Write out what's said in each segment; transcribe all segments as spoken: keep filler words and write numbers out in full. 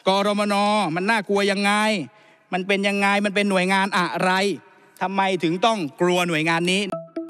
กรมน.มันน่ากลัวยังไงมันเป็นยังไงมันเป็นหน่วยงานอะไรทำไมถึงต้องกลัวหน่วยงานนี้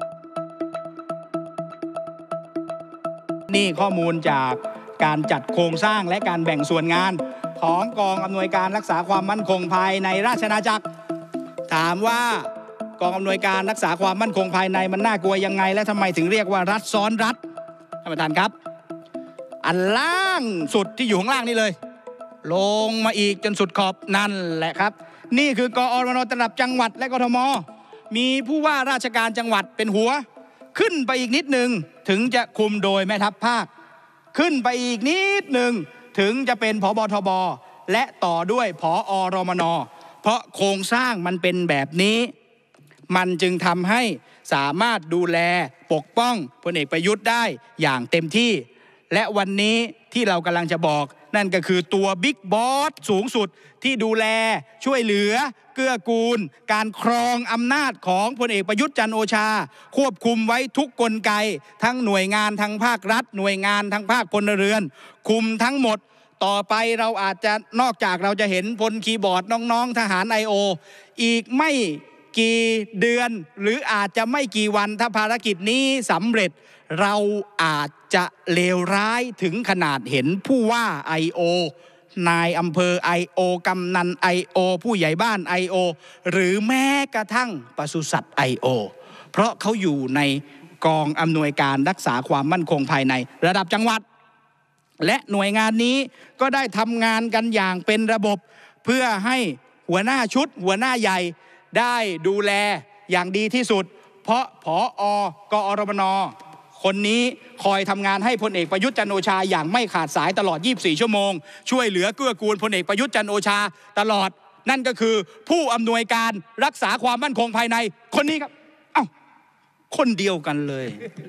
นี่ข้อมูลจากการจัดโครงสร้างและการแบ่งส่วนงานของกองอำนวยการรักษาความมั่นคงภายในราชอาณาจักรถามว่ากองอำนวยการรักษาความมั่นคงภายในมันน่ากลัวยังไงและทำไมถึงเรียกว่ารัฐซ้อนรัฐท่านประธานครับอันล่างสุดที่อยู่ข้างล่างนี่เลยลงมาอีกจนสุดขอบนั่นแหละครับนี่คือกอรมนระดับจังหวัดและกทมมีผู้ว่าราชการจังหวัดเป็นหัวขึ้นไปอีกนิดหนึ่งถึงจะคุมโดยแม่ทัพภาคขึ้นไปอีกนิดหนึ่งถึงจะเป็นผบทบและต่อด้วยผอรมนเพราะโครงสร้างมันเป็นแบบนี้มันจึงทำให้สามารถดูแลปกป้องพลเอกประยุทธ์ได้อย่างเต็มที่และวันนี้ที่เรากำลังจะบอกนั่นก็คือตัวบิ๊กบอสสูงสุดที่ดูแลช่วยเหลือเกื้อกูลการครองอำนาจของพลเอกประยุทธ์จันทร์โอชาควบคุมไว้ทุกกลไกทั้งหน่วยงานทางภาครัฐหน่วยงานทางภาคพลเรือนคุมทั้งหมดต่อไปเราอาจจะนอกจากเราจะเห็นพลคีย์บอร์ดน้องๆทหาร ไอ โอ อีกไม่กี่เดือนหรืออาจจะไม่กี่วันถ้าภารกิจนี้สำเร็จเราอาจจะเลวร้ายถึงขนาดเห็นผู้ว่า ไอ โอ นายอำเภอ ไอ โอ กำนัน ไอ โอ ผู้ใหญ่บ้าน ไอ โอ หรือแม้กระทั่งปศุสัตว์ ไอ โอ เพราะเขาอยู่ในกองอำนวยการรักษาความมั่นคงภายในระดับจังหวัดและหน่วยงานนี้ก็ได้ทำงานกันอย่างเป็นระบบเพื่อให้หัวหน้าชุดหัวหน้าใหญ่ได้ดูแลอย่างดีที่สุดเพราะผอกอรมนคนนี้คอยทำงานให้พลเอกประยุทธ์จันทร์โอชาอย่างไม่ขาดสายตลอดยี่สิบสี่ชั่วโมงช่วยเหลือเกื้อกูลพลเอกประยุทธ์จันทร์โอชาตลอดนั่นก็คือผู้อำนวยการรักษาความมั่นคงภายในคนนี้ครับเอ้าคนเดียวกันเลย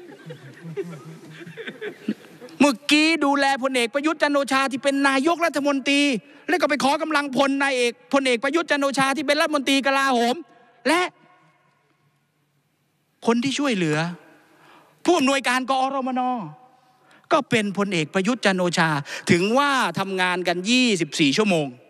เมื่อกี้ดูแลพลเอกประยุทธ์จันทร์โอชาที่เป็นนายกรัฐมนตรีแล้วก็ไปขอกำลังพลนายเอกพลเอกประยุทธ์จันทร์โอชาที่เป็นรัฐมนตรีกลาโหมและคนที่ช่วยเหลือผู้อำนวยการกอรมนก็เป็นพลเอกประยุทธ์จันทร์โอชาถึงว่าทำงานกันยี่สิบสี่ชั่วโมง